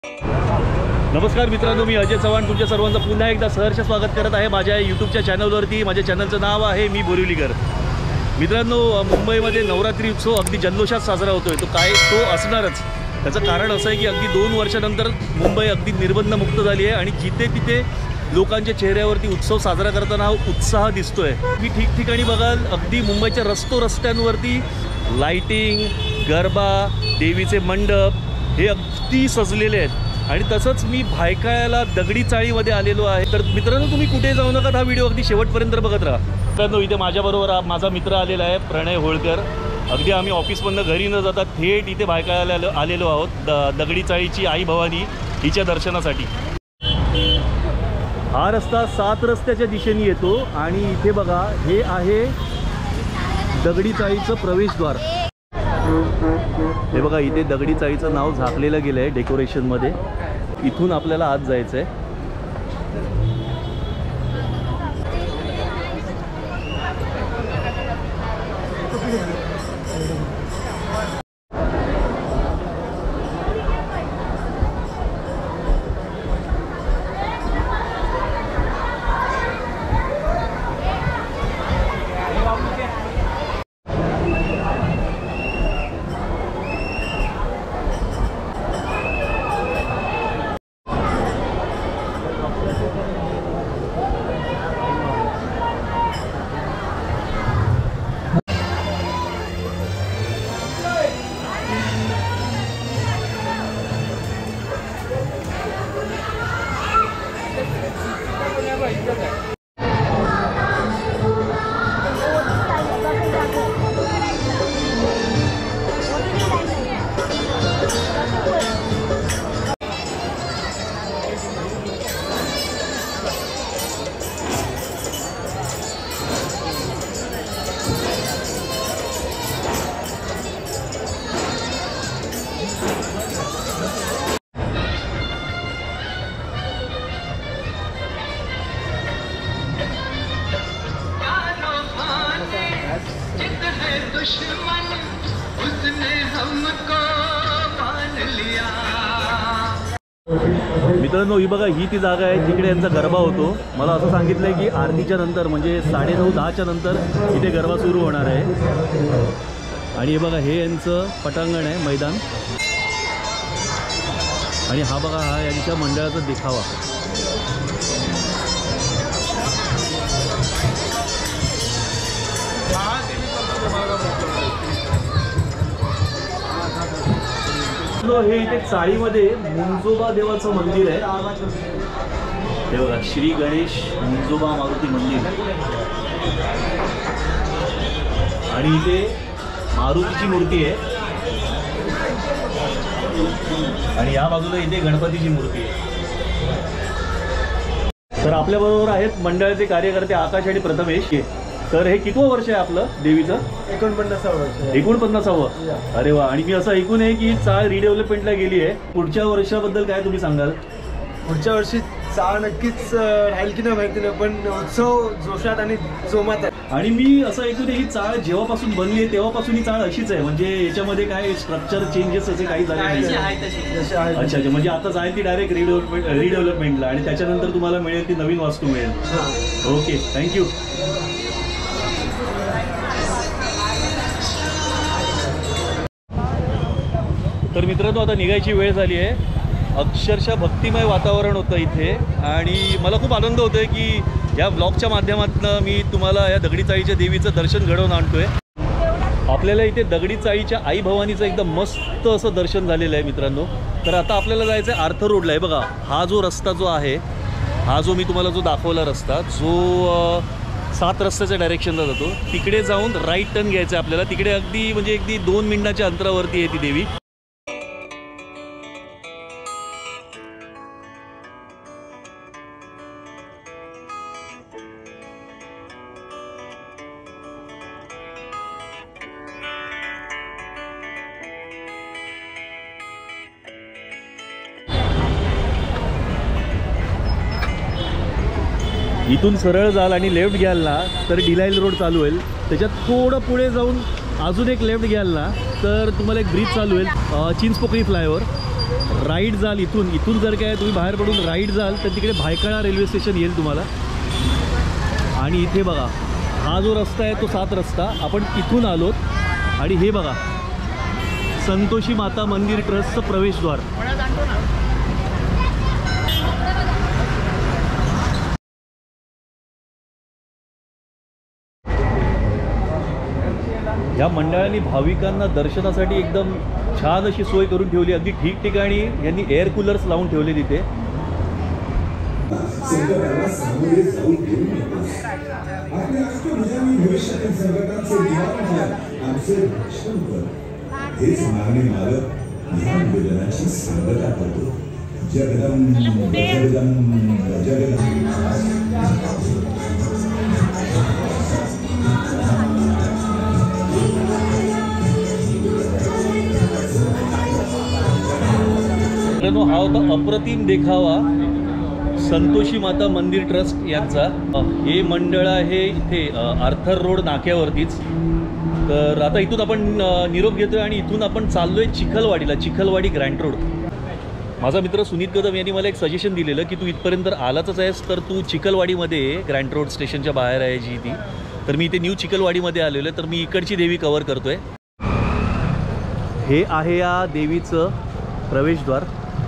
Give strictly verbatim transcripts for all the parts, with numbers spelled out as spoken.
नमस्कार मित्रांनो, मी अजय चव्हाण तुमच्या सर्वांचं पुन्हा एकदा सहर्ष स्वागत करत आहे माझ्या यूट्यूबच्या चॅनलवरती। माझ्या चॅनलचं नाव आहे मी बोरिवलीकर। मित्रांनो, मुंबईमध्ये नवरात्री उत्सव अगदी जल्लोषात साजरा होतोय। तो काय तो असणारच। त्याचं कारण असं आहे की अगदी दोन वर्षानंतर मुंबई अगदी निर्बंधमुक्त झाली आहे आणि जिथे तिथे लोकांच्या चेहऱ्यावरती उत्सव साजरा करताना उत्साह दिसतोय। मी ठिकठिकाणी बघाल अगदी मुंबईच्या रस्तो रस्त्यांवरती लाइटिंग, गरबा, देवीचे मंडप हे अगदी सजलेले आहेत। आणि तसंच मी भायखळ्याला दगडी चाळीमध्ये आलेलो आहे। तर मित्रांनो, तुम्ही कुठे जाऊ नका, हा व्हिडिओ अगदी शेवटपर्यंत बघत राहा। मित्रांनो, इथे माझ्याबरोबर माझा मित्र आलेला आहे प्रणय होळकर। अगदी आम्ही ऑफिसमधनं घरी न जाता थेट इथे भायखळ्याला आलेलो आहोत द दगडी चाळीची आई भवानी हिच्या दर्शनासाठी। हा रस्ता सात रस्त्याच्या दिशेने येतो आणि इथे बघा, हे आहे दगडी चाळीचं प्रवेशद्वार। हे बघा, इथे दगडी चाळीचं नाव झाकलेलं गेलं आहे डेकोरेशनमध्ये। इथून आपल्याला आत जायचं आहे। मित्रांनो, ही बघा, ही ती जागा आहे जिकडे यांचा गरबा होतो। मला असं सांगितलं आहे की आरतीच्या नंतर म्हणजे साडेनऊ दहाच्या नंतर इथे गरबा सुरू होणार आहे। आणि हे बघा, हे यांचं पटांगण आहे, मैदान। आणि हा बघा, हा यांच्या मंडळाचा देखावा। हे इथे चाळीमध्ये मुंजोबा देवाचं मंदिर आहे। हे बघा, श्री गणेश मुंजोबा मारुती मंदिर। आणि इथे मारुतीची मूर्ती आहे आणि या बाजूला इथे गणपतीची मूर्ती आहे। तर आपल्याबरोबर आहेत मंडळाचे कार्यकर्ते आकाश आणि प्रथमेश। तर हे कितवं वर्ष आहे आपलं देवीचं? एकोणपन्नासावं वर्ष। एकोणपन्नासावं? अरे वा। आणि मी असं ऐकून आहे की चाळ रिडेव्हलपमेंटला गेली आहे। पुढच्या वर्षाबद्दल काय तुम्ही सांगाल? पुढच्या वर्षी चाळ नक्कीच राहील की नाही माहिती नाही, पण उत्सव जोशात आणि जोमात आहे। आणि मी असं ऐकून आहे ही चाळ जेव्हापासून बनली आहे तेव्हापासून ही चाळ अशीच आहे, म्हणजे याच्यामध्ये काय स्ट्रक्चर चेंजेस असे काही झाले नाही? अच्छा अच्छा, म्हणजे आता जाईल ती डायरेक्ट रिडेव्हलपमेंट रिडेव्हलपमेंटला आणि त्याच्यानंतर तुम्हाला मिळेल ती नवीन वास्तू मिळेल। Okay, thank you. तर मित्रांनो, आता निघायची वेळ झाली आहे। अक्षरशः भक्तिमय वातावरण होतं इथे आणि मला खूप आनंद होतोय की या ब्लॉगच्या माध्यमातून मी तुम्हाला या दगडी चाळीच्या देवीचं दर्शन घडवून आणतोय। आपल्याला इथे दगडी चाळीच्या आई भवानीचं एकदम मस्त असं दर्शन झालेलं आहे मित्रांनो। तर आता आपल्याला जायचं आहे आर्थर रोडला। आहे बघा, हा जो रस्ता जो आहे, हा जो मी तुम्हाला जो दाखवला रस्ता, जो सात रस्त्याच्या डायरेक्शनला जातो, तिकडे जाऊन राईट टर्न घ्यायचं आहे आपल्याला। तिकडे अगदी म्हणजे अगदी दोन मिनिटाच्या अंतरावरती आहे ती देवी। इथून सरळ जाल आणि लेफ्ट घ्याल ना तर डिलाईल रोड चालू होईल। त्याच्यात थोडं पुढे जाऊन अजून एक लेफ्ट घ्याल ना तर तुम्हाला एक ब्रिज चालू होईल, चिंचपोकळी फ्लायओव्हर। राईट जाल इथून इथून जर काय तुम्ही बाहेर पडून राईट जाल तर तिकडे भायखळा रेल्वे स्टेशन येईल तुम्हाला. आणि इथे बघा हा जो रस्ता आहे तो सात रस्ता, आपण इथून आलोत आणि हे बघा संतोषी माता मंदिर ट्रस्टचं प्रवेशद्वार. या मंडळाने भाविकांना दर्शनासाठी एकदम छान अशी सोय करून ठेवली. अगदी ठिकठिकाणी यांनी एअर कूलर्स लावून ठेवले तिथे. संकटाला सामोरे जाऊ देऊ नका. आपल्या अष्टभुजांनी भविष्यातील संकटांचे निवारण करा, आमचे रक्षण कर. हेच मागणे मालक ह्या निवेदनाची सांगता करतो. जगदंब जगदंब जगदंब. हा होता अप्रतिम देखावा संतोषी माता मंदिर ट्रस्ट यांचा. हे मंडळ आहे इथे आर्थर रोड नाक्यावरतीच. तर आता इथून आपण निरोप घेतोय आणि इथून आपण चाललोय चिखलवाडीला, चिखलवाडी ग्रँड रोड. माझा मित्र सुनीत कदम यांनी मला एक सजेशन दिलेलं की तू इथपर्यंत आलाच आहेस तर तू चिखलवाडीमध्ये ग्रँड रोड स्टेशनच्या बाहेर आहे जी ती. तर मी इथे न्यू चिखलवाडीमध्ये आलेलो आहे. तर मी इकडची देवी कव्हर करतोय. हे आहे या देवीचं प्रवेशद्वार.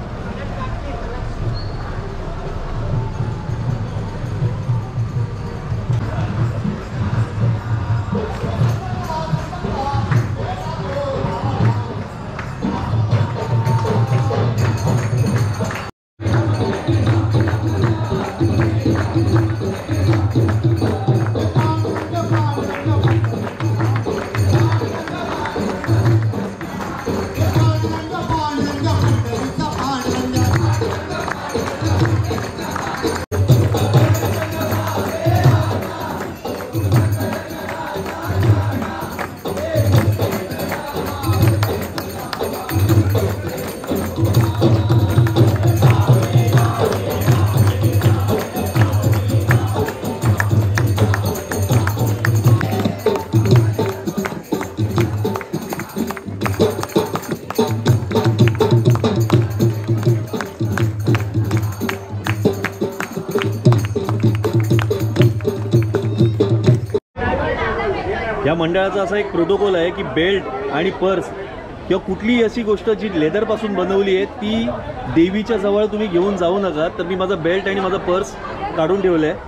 या मंडळाचा असा एक प्रोटोकॉल आहे की बेल्ट आणि पर्स किंवा कुठलीही अशी गोष्ट जी लेदरपासून बनवली आहे ती देवीच्या जवळ तुम्ही घेऊन जाऊ नका. तर मी माझा बेल्ट आणि माझा पर्स काढून ठेवलं आहे.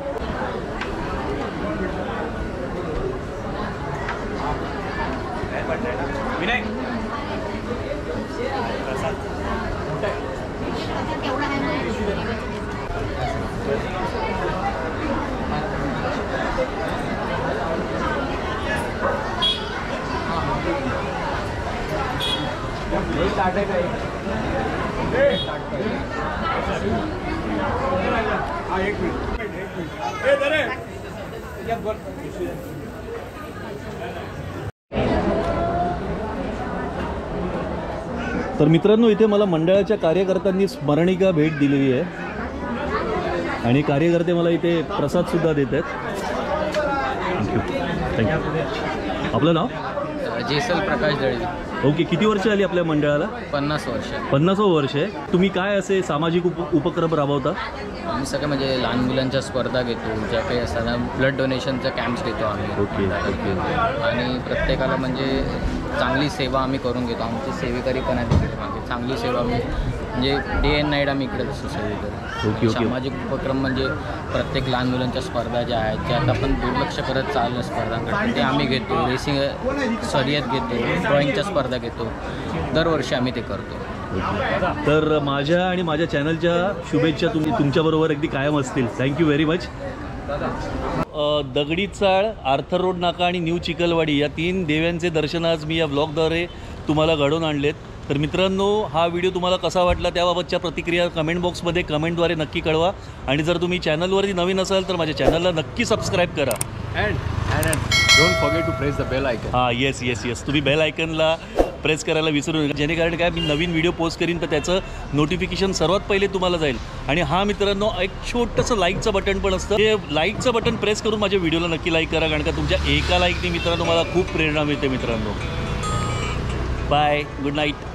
तर मित्रांनो इथे मला मंडळाच्या कार्यकर्त्यांनी स्मरणिका भेट दिलेली आहे आणि कार्यकर्ते मला इथे प्रसाद सुद्धा देत आहेत. Thank you thank you. आपलं नाव? जेसल प्रकाश दळवी. ओके. किती वर्ष आली आपल्या मंडळाला? पन्नास वर्ष. पन्नासावं वर्ष आहे. तुम्ही काय असे सामाजिक उप उपक्रम राबवता? आम्ही सगळे म्हणजे लहान मुलांच्या स्पर्धा घेतो, ज्या काही असताना ब्लड डोनेशनचा कॅम्प्स घेतो आम्ही. Okay okay. आणि प्रत्येकाला म्हणजे चांगली सेवा आम्ही करून घेतो. आमचे सेवेकरी पण आहेत तिकडे मागे. चांगली सेवा आम्ही म्हणजे डे अँड नाईट आम्ही इकडे असतो सेवेकरी. Okay okay. सामाजिक उपक्रम म्हणजे प्रत्येक लहान मुलांच्या स्पर्धा ज्या आहेत ज्या आता आपण दुर्लक्ष करत चाललं स्पर्धांकडे, ते आम्ही घेतो. रेसिंग शर्यत घेतो, ड्रॉइंगच्या स्पर्धा घेतो. दरवर्षी आम्ही ते करतो. तर माझ्या आणि माझ्या चॅनलच्या शुभेच्छा तुम्ही तुमच्याबरोबर अगदी कायम असतील. Thank you very much. Dagdi Chawl, Arthur road नाका आणि न्यू चिखलवाडी या तीन देव्यांचे दर्शन आज मी या ब्लॉगद्वारे तुम्हाला घडवून आणलेत. तर मित्रांनो हा व्हिडिओ तुम्हाला कसा वाटला त्याबाबतच्या प्रतिक्रिया कमेंट बॉक्समध्ये कमेंटद्वारे नक्की कळवा. आणि जर तुम्ही चॅनलवरती नवीन असाल तर माझ्या चॅनलला नक्की सबस्क्राईब करा. And and don't forget to press the bell icon. हां येस येस येस तुम्ही बेल आयकनला प्रेस करायला विसरू नका, जेणेकरून काय मी नवीन व्हिडिओ पोस्ट करीन तर त्याचं नोटिफिकेशन सर्वात पहिले तुम्हाला जाईल. आणि हा मित्रांनो एक छोटंसं लाईकचं बटन पण असतं, ते लाईकचं बटन प्रेस करून माझ्या व्हिडिओला नक्की लाईक करा, कारण का तुमच्या एका लाईकने मित्रांनो मला खूप प्रेरणा मिळते. मित्रांनो बाय, गुड नाईट.